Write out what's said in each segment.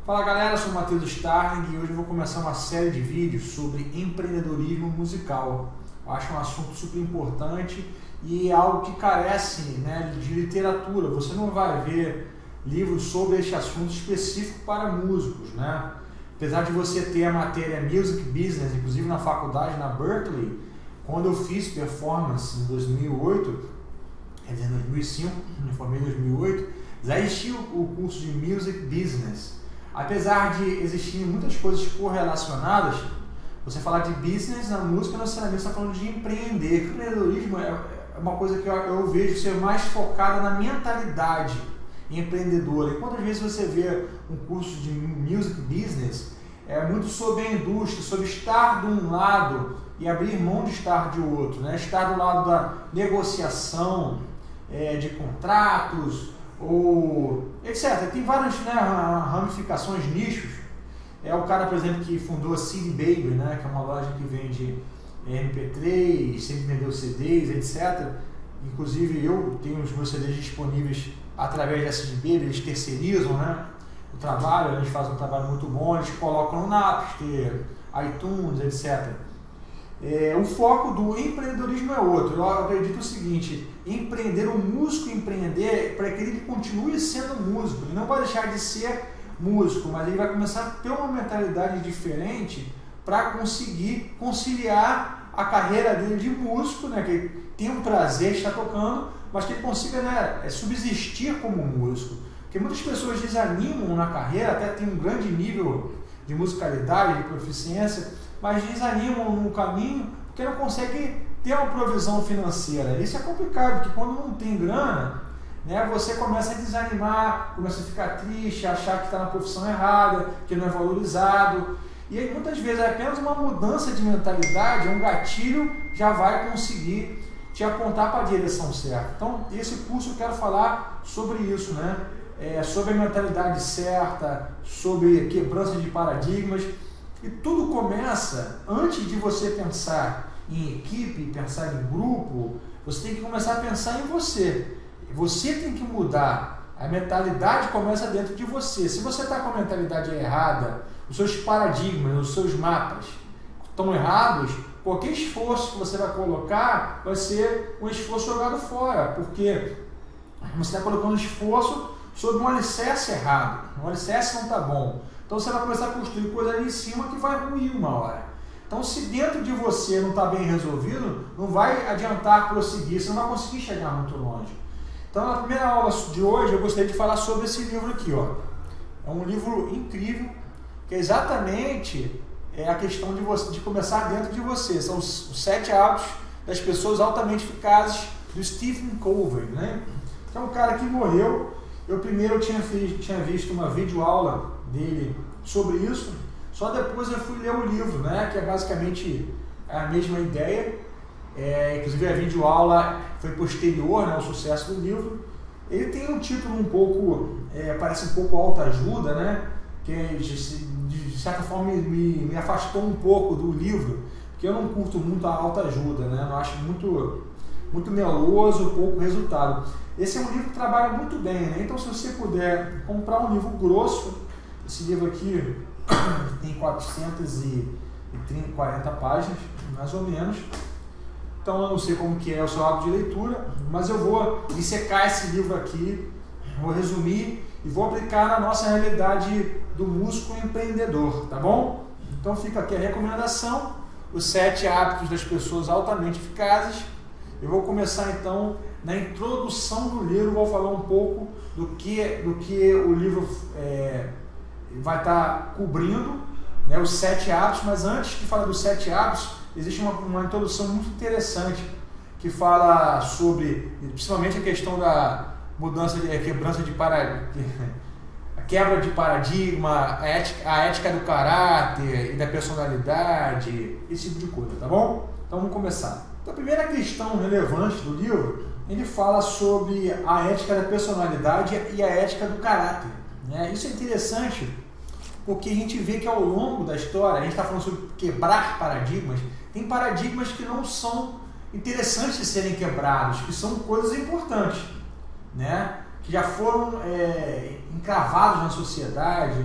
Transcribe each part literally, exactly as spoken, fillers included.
Fala galera, eu sou o Matheus Starling e hoje eu vou começar uma série de vídeos sobre empreendedorismo musical. Eu acho um assunto super importante e é algo que carece, né, de literatura. Você não vai ver livros sobre este assunto específico para músicos, né? Apesar de você ter a matéria Music Business, inclusive na faculdade, na Berkeley, quando eu fiz performance em dois mil e oito, quer dizer, em dois mil e cinco, me formei em dois mil e oito, já existia o curso de Music Business. Apesar de existirem muitas coisas correlacionadas, você falar de business na música não necessariamente está falando de empreender. Empreendedorismo é uma coisa que eu, eu vejo ser mais focada na mentalidade empreendedora. E quantas vezes você vê um curso de Music Business, é muito sobre a indústria, sobre estar de um lado e abrir mão de estar de outro, né? Estar do lado da negociação é, de contratos, ou etcétera. Tem várias, né, ramificações, nichos. É o cara, por exemplo, que fundou a C D Baby, né, que é uma loja que vende M P três, sempre vendeu C Ds, etcétera. Inclusive eu tenho os meus C Ds disponíveis através da C D Baby, eles terceirizam, né, o trabalho, eles fazem um trabalho muito bom, eles colocam no Napster, iTunes, etcétera. É, o foco do empreendedorismo é outro. Eu acredito o seguinte: empreender, o músico empreender para que ele continue sendo músico. Ele não vai deixar de ser músico, mas ele vai começar a ter uma mentalidade diferente para conseguir conciliar a carreira dele de músico, né, que ele tem um prazer de estar tocando, mas que ele consiga, né, subsistir como músico. Porque muitas pessoas desanimam na carreira, até tem um grande nível de musicalidade, de proficiência, mas desanimam no caminho porque não conseguem ter uma provisão financeira. Isso é complicado, porque quando não tem grana, né, você começa a desanimar, começa a ficar triste, achar que está na profissão errada, que não é valorizado. E aí muitas vezes é apenas uma mudança de mentalidade, um gatilho já vai conseguir te apontar para a direção certa. Então, esse curso eu quero falar sobre isso, né? É, sobre a mentalidade certa, sobre quebrança de paradigmas. E tudo começa, antes de você pensar em equipe, pensar em grupo, você tem que começar a pensar em você. Você tem que mudar. A mentalidade começa dentro de você. Se você está com a mentalidade errada, os seus paradigmas, os seus mapas estão errados, qualquer esforço que você vai colocar vai ser um esforço jogado fora, porque você está colocando esforço sobre um alicerce errado. Um alicerce não está bom. Então você vai começar a construir coisa ali em cima que vai ruir uma hora. Então, se dentro de você não está bem resolvido, não vai adiantar prosseguir, você não vai conseguir chegar muito longe. Então, na primeira aula de hoje, eu gostaria de falar sobre esse livro aqui, ó. É um livro incrível, que é exatamente é a questão de, você, de começar dentro de você. São os, os sete hábitos das pessoas altamente eficazes, do Stephen Covey, né? Que é um cara que morreu. Eu primeiro tinha, fiz, tinha visto uma videoaula dele sobre isso, só depois eu fui ler o livro, né, que é basicamente a mesma ideia. É, inclusive a videoaula foi posterior, né, ao sucesso do livro. Ele tem um título um pouco, é, parece um pouco autoajuda, né, que de, de certa forma me, me afastou um pouco do livro, porque eu não curto muito a autoajuda, né, eu acho muito, muito meloso, pouco resultado. Esse é um livro que trabalha muito bem, né? Então, se você puder comprar um livro grosso, esse livro aqui tem quatrocentas e quarenta páginas, mais ou menos. Então, eu não sei como que é o seu hábito de leitura, mas eu vou dissecar esse livro aqui, vou resumir e vou aplicar na nossa realidade do músico empreendedor, tá bom? Então, fica aqui a recomendação, os sete hábitos das pessoas altamente eficazes. Eu vou começar, então, na introdução do livro, vou falar um pouco do que, do que o livro é, vai estar cobrindo, né, os sete hábitos, mas antes de falar dos sete hábitos, existe uma, uma introdução muito interessante que fala sobre, principalmente a questão da mudança, de, quebrança de paradigma, a quebra de paradigma, a ética, a ética do caráter e da personalidade, esse tipo de coisa, tá bom? Então vamos começar. Então, a primeira questão relevante do livro, ele fala sobre a ética da personalidade e a ética do caráter, né? Isso é interessante porque a gente vê que ao longo da história, a gente está falando sobre quebrar paradigmas, tem paradigmas que não são interessantes de serem quebrados, que são coisas importantes, né? Que já foram é, encravados na sociedade,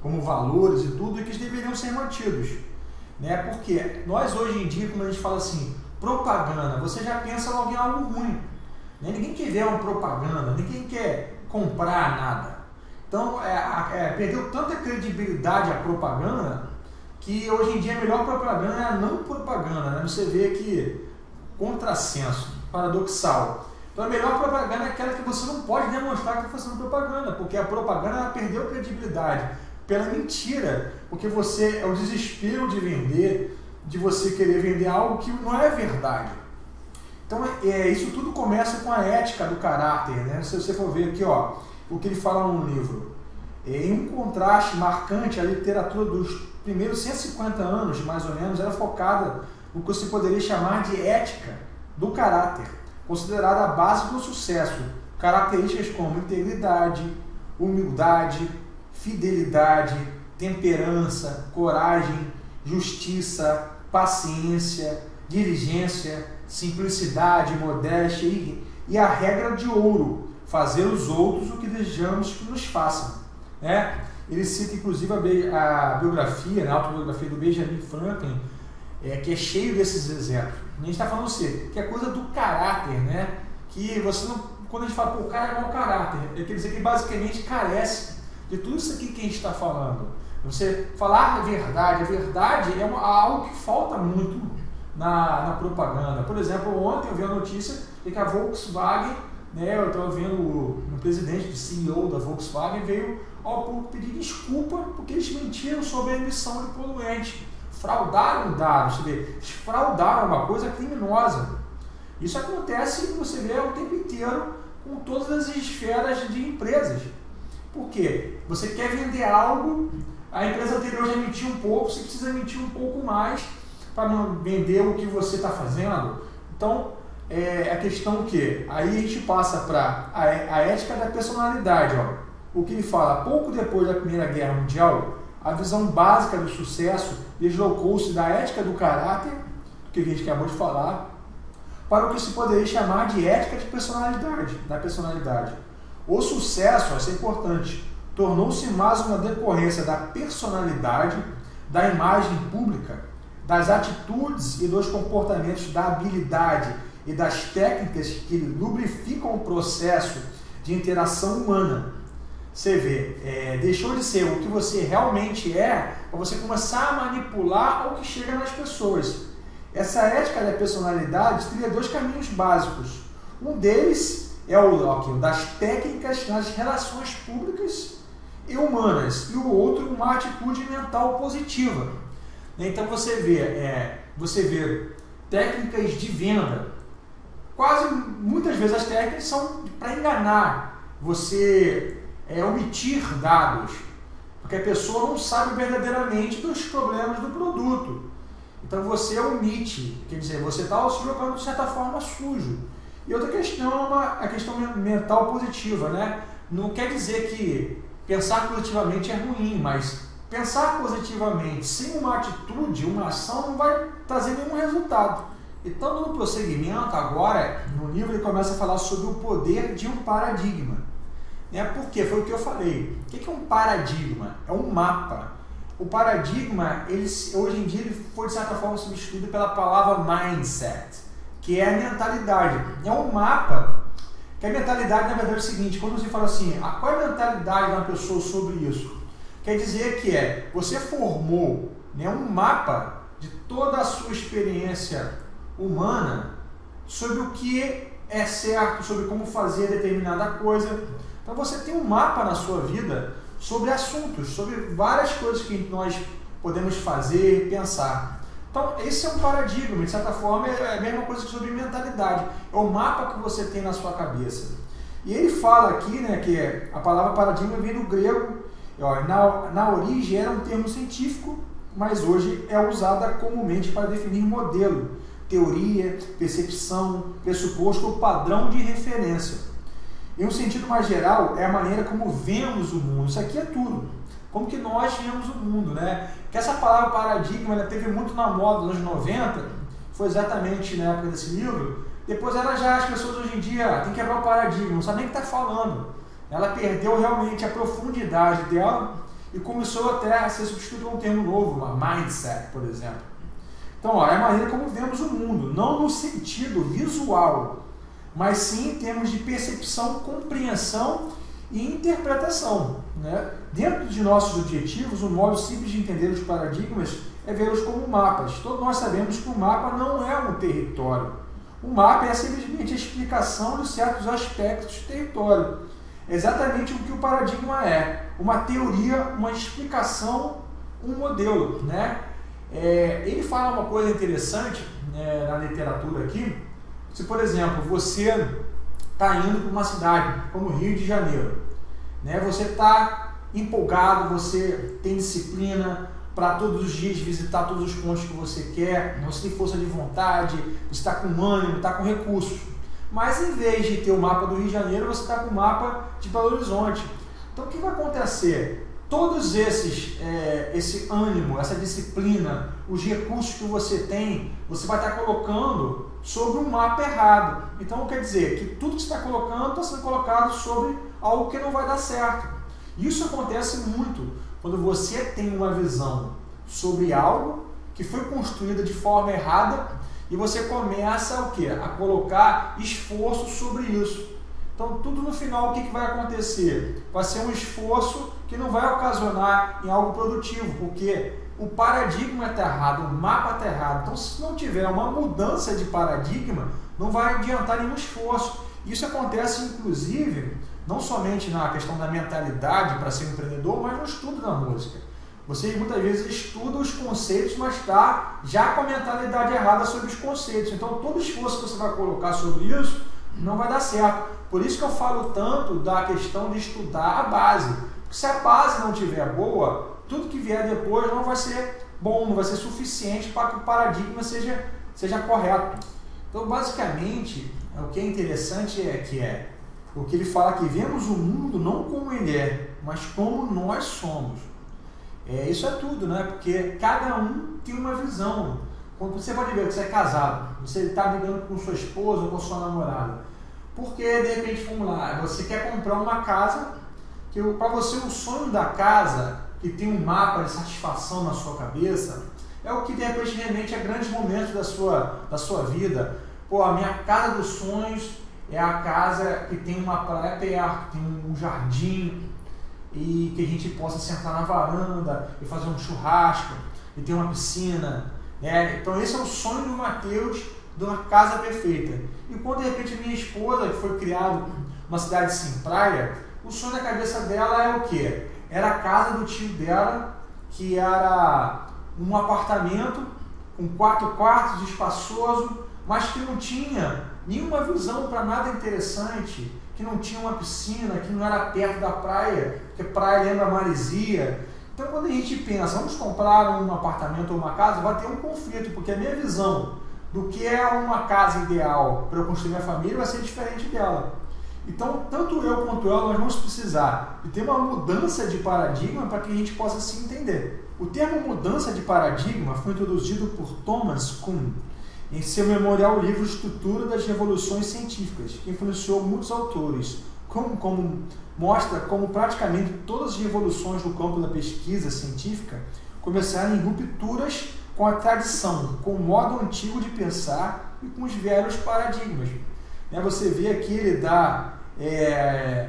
como valores e tudo, e que eles deveriam ser mantidos. Né? Porque nós hoje em dia, como a gente fala assim, propaganda, você já pensa logo em algo ruim. Né? Ninguém quer ver uma propaganda, ninguém quer comprar nada. Então, é, é, perdeu tanta credibilidade a propaganda que hoje em dia a melhor propaganda é a não propaganda. Né? Você vê que contrassenso, paradoxal. Então a melhor propaganda é aquela que você não pode demonstrar que está fazendo propaganda, porque a propaganda ela perdeu credibilidade pela mentira, porque você é o desespero de vender, de você querer vender algo que não é verdade. Então é, isso tudo começa com a ética do caráter, né? Se você for ver aqui, ó, o que ele fala no livro, é, em um contraste marcante, a literatura dos primeiros cento e cinquenta anos, mais ou menos, era focada no que você poderia chamar de ética do caráter, considerada a base do sucesso. Características como integridade, humildade, fidelidade, temperança, coragem, justiça, paciência, diligência, simplicidade, modéstia e, e a regra de ouro, fazer os outros o que desejamos que nos façam. Né? Ele cita inclusive a, a biografia, né, a autobiografia do Benjamin Franklin, é, que é cheio desses exemplos. A gente está falando assim, que é coisa do caráter, né? Que você não, quando a gente fala, pô, o cara é mau caráter, é quer dizer que basicamente carece de tudo isso aqui que a gente está falando. Você falar a verdade, a verdade é uma, algo que falta muito na, na propaganda. Por exemplo, ontem eu vi a notícia de que a Volkswagen, né, eu estava vendo o, o presidente, o C E O da Volkswagen, veio ao público pedir desculpa porque eles mentiram sobre a emissão de poluente. Fraudaram dados, você vê, eles fraudaram uma coisa criminosa. Isso acontece, você vê, o tempo inteiro com todas as esferas de empresas. Por quê? Você quer vender algo, a empresa anterior já mentiu um pouco, você precisa mentir um pouco mais para não vender o que você está fazendo. Então, é a questão que aí a gente passa para a, a ética da personalidade. Ó. O que ele fala, pouco depois da Primeira Guerra Mundial, a visão básica do sucesso deslocou-se da ética do caráter, que a gente acabou de falar, para o que se poderia chamar de ética de personalidade, da personalidade. O sucesso, isso é importante, tornou-se mais uma decorrência da personalidade, da imagem pública, das atitudes e dos comportamentos, da habilidade e das técnicas que lubrificam o processo de interação humana. Você vê, é, deixou de ser o que você realmente é para você começar a manipular o que chega nas pessoas. Essa ética da personalidade teria dois caminhos básicos. Um deles é o, o das técnicas nas relações públicas e humanas, e o outro uma atitude mental positiva. Então você vê, é, você vê técnicas de venda. Quase muitas vezes as técnicas são para enganar, você é, omitir dados, porque a pessoa não sabe verdadeiramente dos problemas do produto. Então você omite, quer dizer, você está se jogando de certa forma sujo. E outra questão é uma, a questão mental positiva, né? Não quer dizer que pensar positivamente é ruim, mas pensar positivamente sem uma atitude, uma ação, não vai trazer nenhum resultado. Então, no prosseguimento, agora, no livro, ele começa a falar sobre o poder de um paradigma. Né? Por quê? Foi o que eu falei. O que é um paradigma? É um mapa. O paradigma, ele, hoje em dia, ele foi, de certa forma, substituído pela palavra mindset, que é a mentalidade. É um mapa, que a mentalidade, na verdade, é o seguinte, quando você fala assim, qual é a mentalidade de uma pessoa sobre isso? Quer dizer que é, você formou, né, um mapa de toda a sua experiência humana sobre o que é certo, sobre como fazer determinada coisa. Então você tem um mapa na sua vida sobre assuntos, sobre várias coisas que nós podemos fazer, pensar. Então esse é um paradigma, de certa forma é a mesma coisa que sobre mentalidade, é o mapa que você tem na sua cabeça. E ele fala aqui, né, que a palavra paradigma vem do grego, ó, na, na origem era um termo científico, mas hoje é usada comumente para definir modelo, teoria, percepção, pressuposto ou padrão de referência. Em um sentido mais geral, é a maneira como vemos o mundo. Isso aqui é tudo. Como que nós vemos o mundo, né? Que essa palavra paradigma, ela teve muito na moda nos anos noventa, foi exatamente na época desse livro. Depois ela já, as pessoas hoje em dia, tem que quebrar o paradigma, não sabe nem o que está falando. Ela perdeu realmente a profundidade dela e começou até a ser substituído por um termo novo, uma mindset, por exemplo. Então, ó, é a maneira como vemos o mundo, não no sentido visual, mas sim em termos de percepção, compreensão e interpretação, né? Dentro de nossos objetivos, um modo simples de entender os paradigmas é vê-los como mapas. Todos nós sabemos que o mapa não é um território. O mapa é simplesmente a explicação de certos aspectos do território. É exatamente o que o paradigma é. Uma teoria, uma explicação, um modelo, né? É, ele fala uma coisa interessante, né, na literatura aqui. Se, por exemplo, você está indo para uma cidade como Rio de Janeiro, né? Você está empolgado, você tem disciplina para todos os dias visitar todos os pontos que você quer, você tem força de vontade, você está com ânimo, está com recursos. Mas em vez de ter o mapa do Rio de Janeiro, você está com o mapa de Belo Horizonte. Então o que vai acontecer? Todos esses, é, esse ânimo, essa disciplina, os recursos que você tem, você vai estar colocando sobre um mapa errado. Então quer dizer que tudo que você está colocando está sendo colocado sobre algo que não vai dar certo. Isso acontece muito quando você tem uma visão sobre algo que foi construída de forma errada e você começa o quê? A colocar esforço sobre isso. Então tudo no final o que, que vai acontecer? Vai ser um esforço que não vai ocasionar em algo produtivo, porque o paradigma está errado, o mapa está errado. Então se não tiver uma mudança de paradigma, não vai adiantar nenhum esforço. Isso acontece inclusive não somente na questão da mentalidade para ser um empreendedor, mas no estudo da música. Você muitas vezes estuda os conceitos, mas está já com a mentalidade errada sobre os conceitos. Então todo esforço que você vai colocar sobre isso não vai dar certo. Por isso que eu falo tanto da questão de estudar a base. Porque se a base não estiver boa, tudo que vier depois não vai ser bom, não vai ser suficiente para que o paradigma seja, seja correto. Então basicamente, o que é interessante é que é o que ele fala aqui, vemos o mundo não como ele é, mas como nós somos. É, isso é tudo, né? Porque cada um tem uma visão. Quando você pode ver que você é casado, você está brigando com sua esposa ou com sua namorada, porque de repente, vamos lá, você quer comprar uma casa, que para você o sonho da casa, que tem um mapa de satisfação na sua cabeça, é o que de repente remete a grandes momentos da sua, da sua vida. Pô, a minha casa dos sonhos é a casa que tem uma praia perto, tem um jardim, e que a gente possa sentar na varanda e fazer um churrasco, e ter uma piscina, né? Então esse é o sonho do Matheus, de uma casa perfeita. E quando de repente minha esposa, que foi criada numa cidade sem praia, o sonho da cabeça dela é o quê? Era a casa do tio dela, que era um apartamento com quatro quartos, espaçoso, mas que não tinha nenhuma visão para nada interessante, que não tinha uma piscina, que não era perto da praia, porque praia lembra maresia. Então quando a gente pensa, vamos comprar um apartamento ou uma casa, vai ter um conflito, porque a minha visão do que é uma casa ideal para eu construir minha família vai ser diferente dela. Então tanto eu quanto ela, nós vamos precisar de ter uma mudança de paradigma para que a gente possa se entender. O termo mudança de paradigma foi introduzido por Thomas Kuhn em seu memorial livro Estrutura das Revoluções Científicas, que influenciou muitos autores, como, como mostra como praticamente todas as revoluções no campo da pesquisa científica começaram em rupturas com a tradição, com o modo antigo de pensar e com os velhos paradigmas. Você vê aqui ele dá é,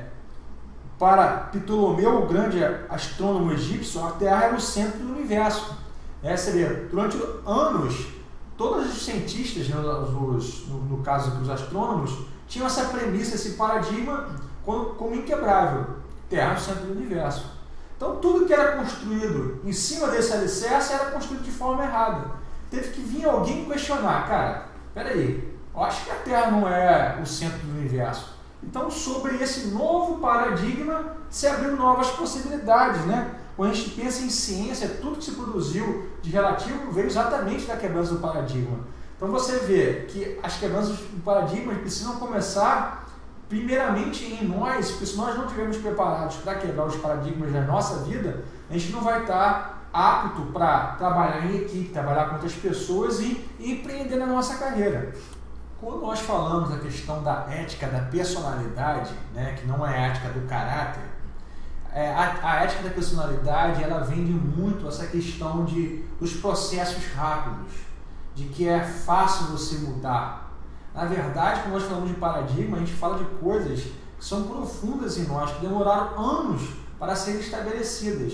para Ptolomeu, o grande astrônomo egípcio, a Terra era o centro do universo. É, você vê, durante anos, todos os cientistas, né, os, no, no caso dos astrônomos, tinham essa premissa, esse paradigma como, como inquebrável. Terra no centro do universo. Então tudo que era construído em cima desse alicerce era construído de forma errada. Teve que vir alguém questionar, cara, peraí, eu acho que a Terra não é o centro do universo. Então sobre esse novo paradigma se abriram novas possibilidades, né? Quando a gente pensa em ciência, tudo que se produziu de relativo veio exatamente da quebrança do paradigma. Então você vê que as quebranças do paradigma precisam começar primeiramente em nós, porque se nós não estivermos preparados para quebrar os paradigmas da nossa vida, a gente não vai estar apto para trabalhar em equipe, trabalhar com outras pessoas e, e empreender na nossa carreira. Quando nós falamos da questão da ética da personalidade, né, que não é a ética do caráter, É, a, a ética da personalidade, ela vende muito essa questão de, dos processos rápidos, de que é fácil você mudar. Na verdade, quando nós falamos de paradigma, a gente fala de coisas que são profundas em nós, que demoraram anos para serem estabelecidas.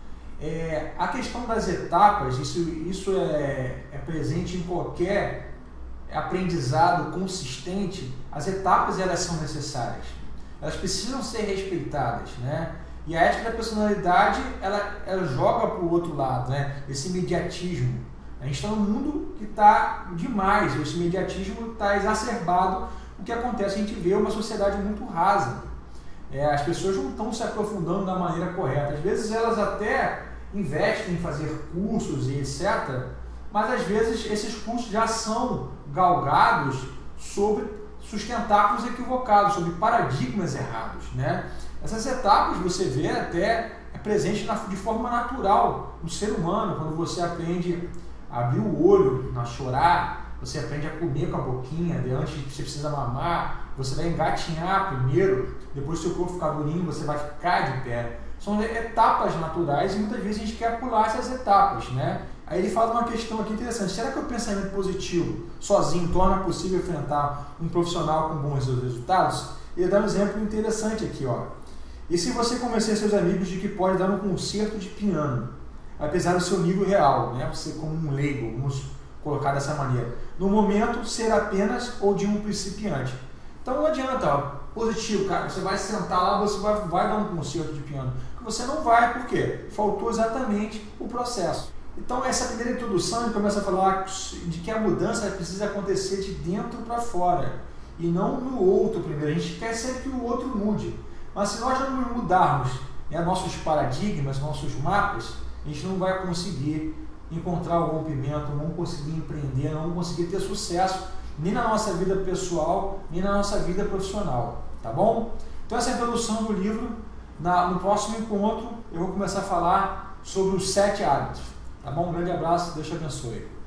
É, a questão das etapas, isso, isso é, é presente em qualquer aprendizado consistente. As etapas, elas são necessárias, elas precisam ser respeitadas, né? E a ética da personalidade, ela, ela joga para o outro lado, né? Esse imediatismo. A gente está num mundo que está demais, esse imediatismo está exacerbado. O que acontece? A gente vê uma sociedade muito rasa. É, as pessoas não estão se aprofundando da maneira correta. Às vezes elas até investem em fazer cursos e etcétera, mas às vezes esses cursos já são galgados sobre sustentáculos equivocados, sobre paradigmas errados, né? Essas etapas você vê até é presente na, de forma natural no ser humano, quando você aprende a abrir o olho, a chorar, você aprende a comer com a boquinha, de antes de que você precisa mamar, você vai engatinhar primeiro, depois seu corpo ficar durinho, você vai ficar de pé. São etapas naturais e muitas vezes a gente quer pular essas etapas, né? Aí ele fala uma questão aqui interessante: será que o pensamento positivo sozinho torna possível enfrentar um profissional com bons resultados? Ele dá um exemplo interessante aqui, ó. E se você convencer seus amigos de que pode dar um concerto de piano, apesar do seu nível real, né? Você como um leigo, vamos colocar dessa maneira, no momento ser apenas ou de um principiante. Então não adianta, ó, positivo, cara, você vai sentar lá, você vai, vai dar um concerto de piano. Você não vai, por quê? Faltou exatamente o processo. Então essa primeira introdução ele começa a falar de que a mudança precisa acontecer de dentro para fora e não no outro primeiro. A gente quer sempre que o outro mude, mas se nós não mudarmos, né, nossos paradigmas, nossos mapas, a gente não vai conseguir encontrar o rompimento, não conseguir empreender, não conseguir ter sucesso nem na nossa vida pessoal, nem na nossa vida profissional, tá bom? Então essa é a introdução do livro. Na, no próximo encontro eu vou começar a falar sobre os sete hábitos, tá bom? Um grande abraço, Deus te abençoe.